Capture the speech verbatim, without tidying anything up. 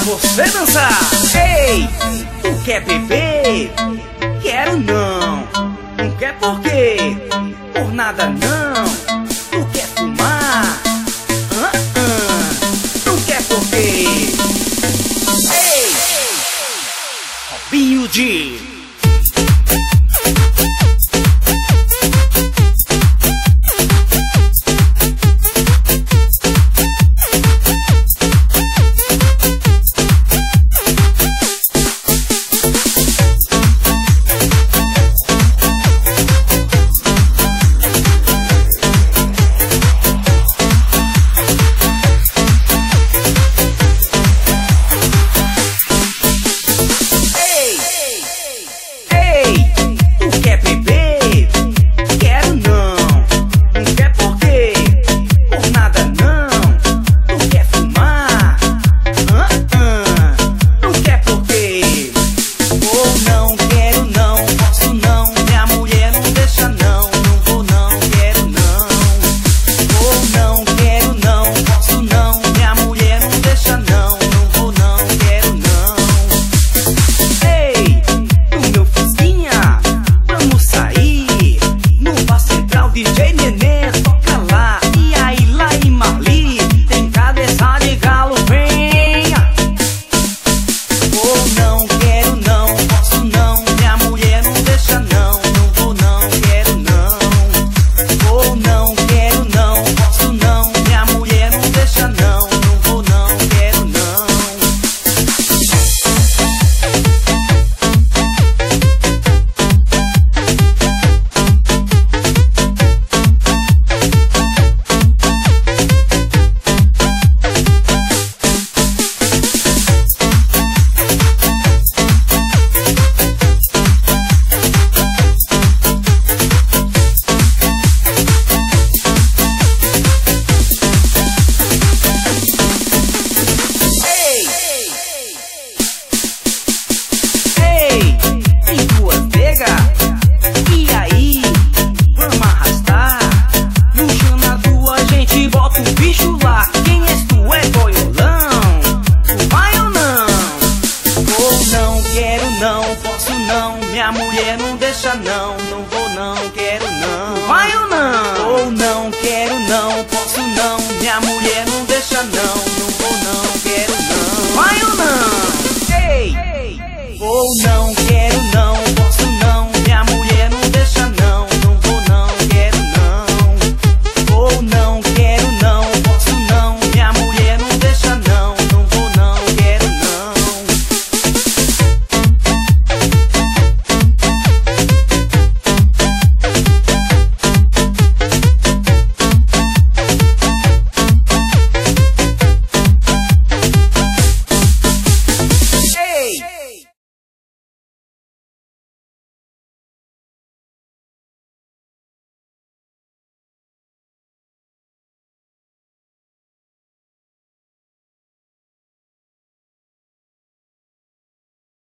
você dançar. Ei, tu quer beber? Quero não. Não quer por quê? Por nada não. Tu quer fumar? Ah, ah. Não quer por quê? Ei, Robinho de não, não vou não, quero não. Vai ou não? Ou não, quero não, posso não. Minha mulher não deixa não, não vou não, quero não. Vai ou não? Ei, ou não, quero